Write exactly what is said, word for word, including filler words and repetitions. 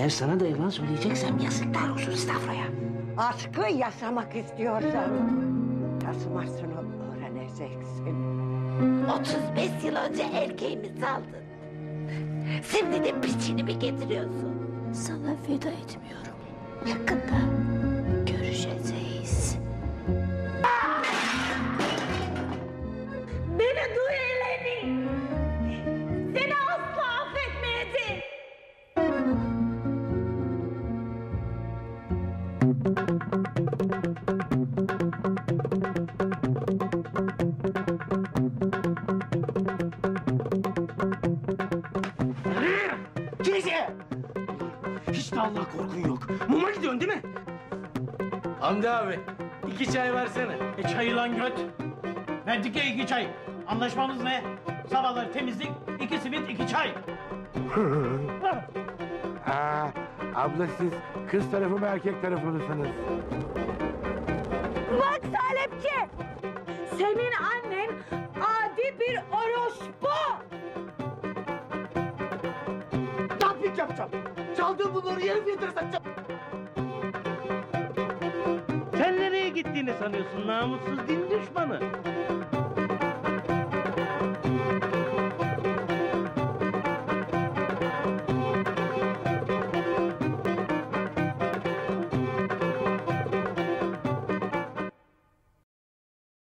Eğer sana da yalan söyleyeceksem yazıklar olsun Stafro'ya. Aşkı yaşamak istiyorsan tasmasını öğreneceksin. otuz beş yıl önce erkeğimi saldın. Şimdi de piçini mi getiriyorsun? Sana veda etmiyorum. Yakında görüşeceğiz. Beni duy Eleni. Seni asla affetmeyeceğim. Kimse! Hiç de Allah korkun yok. Muma gidiyorsun değil mi? Hamdi abi, iki çay versene. E çayı lan göt. Verdik ya iki çay. Anlaşmamız ne? Sabahları temizlik, iki simit, iki çay. Aa, abla siz kız tarafı mı erkek tarafı mısınız? Bak Salepçi! Senin annen adi bir orospu! Tatbik yapacağım. Çaldığım bunları yarı fiyatına satacağım. Sen nereye gittiğini sanıyorsun namussuz din düşmanı?